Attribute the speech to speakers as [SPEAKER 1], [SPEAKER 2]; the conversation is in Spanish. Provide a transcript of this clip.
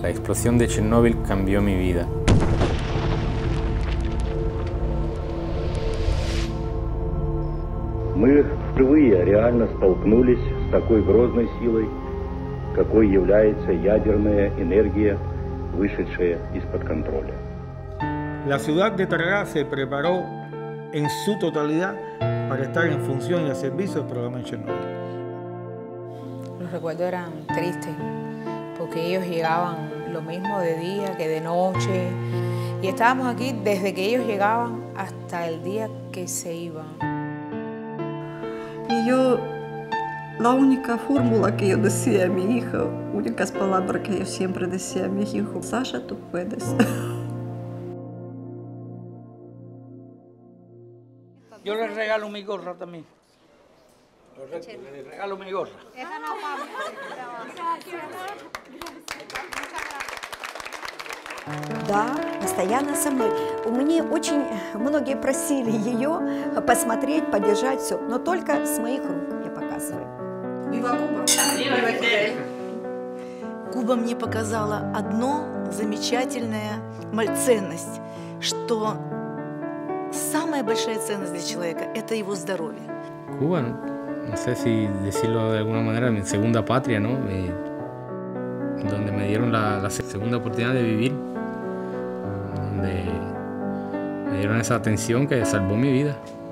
[SPEAKER 1] La explosión de Chernóbil cambió mi vida.
[SPEAKER 2] Мы впервые реально столкнулись с такой грозной силой, какой является ядерная энергия, вышедшая из-под контроля.
[SPEAKER 3] La ciudad de Tarará se preparó en su totalidad para estar en función y a servicio del programa de Chernóbil.
[SPEAKER 4] Los recuerdos eran tristes, porque ellos llegaban lo mismo de día que de noche, y estábamos aquí desde que ellos llegaban hasta el día que se iban.
[SPEAKER 5] La única fórmula que yo decía a mi hijo, únicas palabras que yo siempre decía a mi hijo: Sasha, tú puedes.
[SPEAKER 6] Yo le regalo mi gorra también. Le regalo mi gorra.
[SPEAKER 7] Да, постоянно со мной. У меня очень многие просили ее посмотреть, поддержать все, но только с моих рук я показываю.
[SPEAKER 5] Viva Cuba!
[SPEAKER 8] Куба мне показала одно замечательная ценность, что самая большая ценность для человека – это его здоровье.
[SPEAKER 1] Cuba, no sé si decirlo de alguna manera, mi segunda patria, ¿no? Donde me dieron la segunda oportunidad de vivir, donde me dieron esa atención que salvó mi vida.